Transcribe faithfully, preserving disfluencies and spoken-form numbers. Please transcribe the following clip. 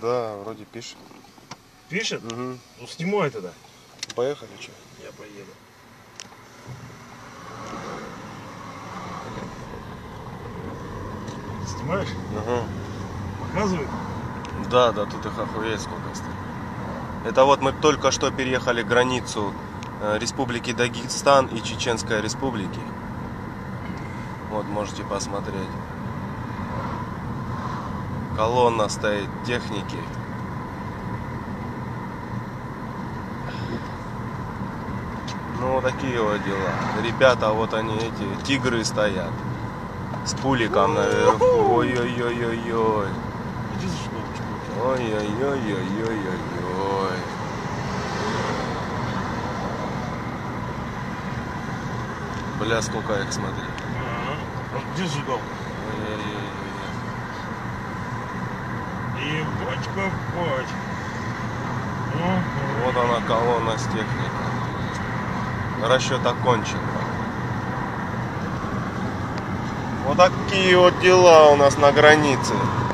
Да, вроде пишет. Пишет? Угу. Ну снимай тогда. Поехали, что? Я поеду. Снимаешь? Угу. Показывай. Да, да, тут их охуеть сколько стоит. Это вот мы только что переехали границу Республики Дагестан и Чеченской Республики. Вот, можете посмотреть. Колонна стоит техники. Ну, вот такие вот дела. Ребята, вот они, эти тигры стоят. С пуликом наверху. Ой-ой-ой-ой-ой. Иди за шнурочку. Ой-ой-ой-ой-ой-ой. Бля, сколько их, смотри. Ага. Где зажигалка? Ой-ой-ой. Ебать, копать. Ага. Вот она, колонна с техникой. Расчет окончен. Вот такие вот дела у нас на границе.